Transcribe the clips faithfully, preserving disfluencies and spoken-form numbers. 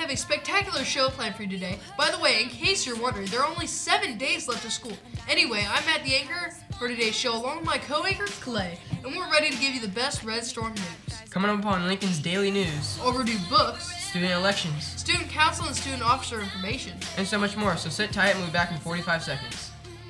have a spectacular show planned for you today. By the way, in case you're wondering, there are only seven days left of school. Anyway, I'm Matt, the anchor for today's show, along with my co-anchor, Clay, and we're ready to give you the best Red Storm news. Coming up on Lincoln's Daily News, overdue books, student elections, student council and student officer information, and so much more. So sit tight and we'll be back in forty-five seconds.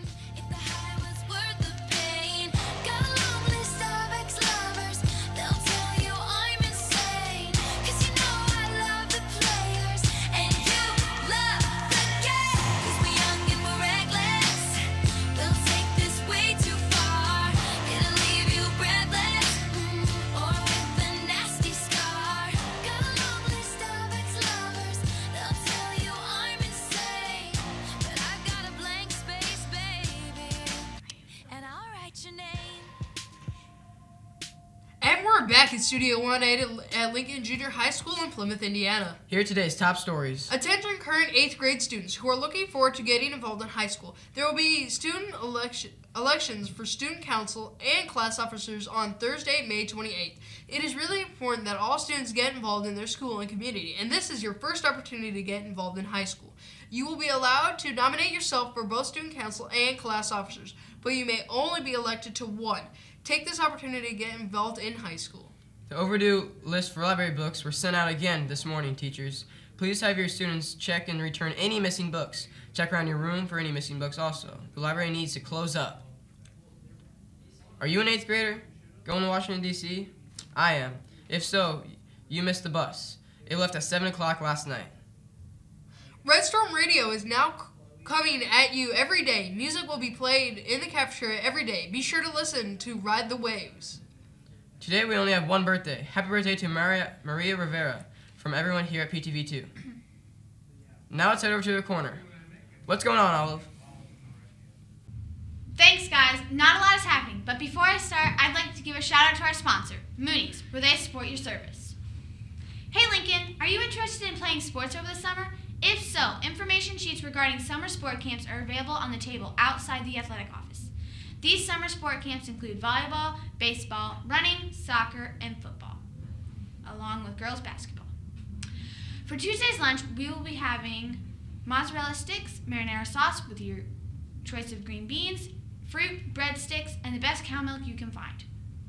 We're back in Studio one eight at Lincoln Junior High School in Plymouth, Indiana. Here are today's top stories. Attention current eighth grade students who are looking forward to getting involved in high school. There will be student election, elections for student council and class officers on Thursday, May twenty-eighth. It is really important that all students get involved in their school and community, and this is your first opportunity to get involved in high school. You will be allowed to nominate yourself for both student council and class officers, but you may only be elected to one. Take this opportunity to get involved in high school. The overdue list for library books were sent out again this morning, teachers. Please have your students check and return any missing books. Check around your room for any missing books also. The library needs to close up. Are you an eighth grader going to Washington, D C? I am. If so, you missed the bus. It left at seven o'clock last night. Red Storm Radio is now coming at you every day. Music will be played in the cafeteria every day. Be sure to listen to Ride the Waves. Today we only have one birthday. Happy birthday to Maria, Maria Rivera from everyone here at P T V two. Now let's head over to the corner. What's going on, Olive? Thanks, guys. Not a lot is happening, but before I start, I'd like to give a shout out to our sponsor, Mooney's, where they support your service. Hey, Lincoln, are you interested in playing sports over the summer? If so, information sheets regarding summer sport camps are available on the table outside the athletic office. These summer sport camps include volleyball, baseball, running, soccer, and football, along with girls basketball. For Tuesday's lunch, we will be having mozzarella sticks, marinara sauce with your choice of green beans, fruit, breadsticks, and the best cow milk you can find.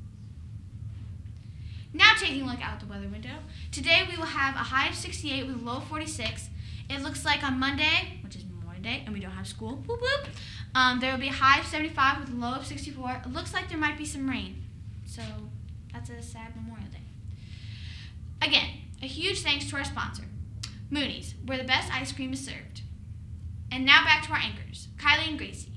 Now taking a look out the weather window. Today we will have a high of sixty-eight with a low of forty-six. It looks like on Monday, which is Memorial Day, and we don't have school, whoop whoop, um, there will be a high of seventy-five with a low of sixty-four. It looks like there might be some rain, so that's a sad Memorial Day. Again, a huge thanks to our sponsor, Mooney's, where the best ice cream is served. And now back to our anchors, Kylie and Gracie.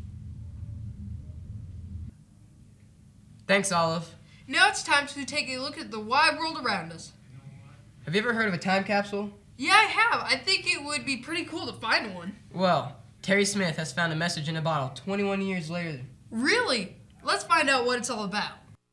Thanks, Olive. Now it's time to take a look at the wide world around us. Have you ever heard of a time capsule? Yeah, I have. I think it would be pretty cool to find one. Well, Terry Smith has found a message in a bottle twenty-one years later. Really? Let's find out what it's all about.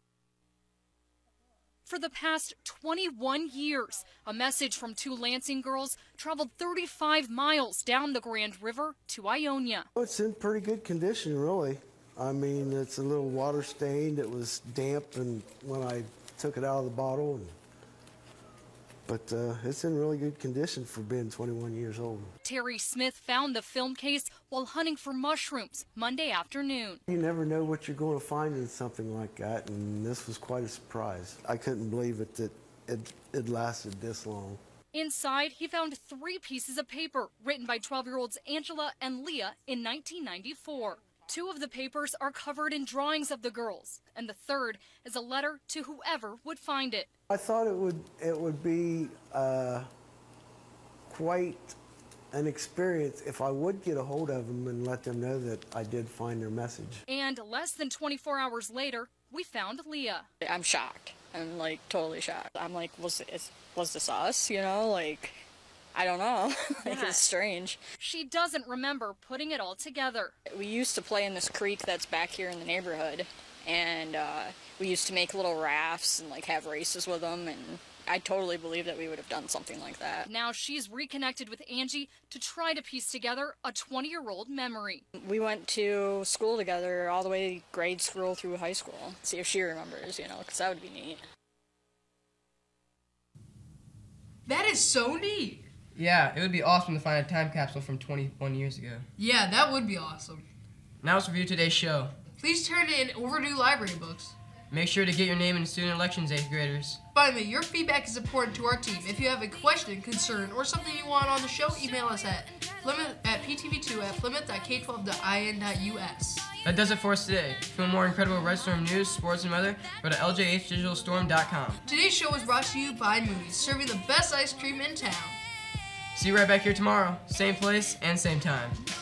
For the past twenty-one years, a message from two Lansing girls traveled thirty-five miles down the Grand River to Ionia. It's in pretty good condition, really. I mean, it's a little water stained. It was damp and when I took it out of the bottle. And But uh, it's in really good condition for being twenty-one years old. Terry Smith found the film case while hunting for mushrooms Monday afternoon. You never know what you're going to find in something like that, and this was quite a surprise. I couldn't believe it that it, it lasted this long. Inside, he found three pieces of paper written by twelve-year-olds Angela and Leah in nineteen ninety-four. Two of the papers are covered in drawings of the girls, and the third is a letter to whoever would find it. I thought it would it would be uh, quite an experience if I would get a hold of them and let them know that I did find their message. And less than twenty-four hours later, we found Leah. I'm shocked. I'm like totally shocked. I'm like, was it, was this us? You know, like, I don't know. Like, Yeah. It's strange. She doesn't remember putting it all together. We used to play in this creek that's back here in the neighborhood, and uh, we used to make little rafts and like have races with them, and I totally believe that we would have done something like that. Now she's reconnected with Angie to try to piece together a twenty-year-old memory. We went to school together all the way grade school through high school. See if she remembers, you know, because that would be neat. That is so neat. Yeah, it would be awesome to find a time capsule from twenty-one years ago. Yeah, that would be awesome. Now let's review today's show. Please turn in overdue library books. Make sure to get your name in student elections, eighth graders. Finally, your feedback is important to our team. If you have a question, concern, or something you want on the show, email us at Plymouth at p t v two at plymouth dot k twelve dot i n dot u s. That does it for us today. For more incredible Red Storm news, sports, and weather, go to l j h digital storm dot com. Today's show was brought to you by Moody's, serving the best ice cream in town. See you right back here tomorrow. Same place and same time.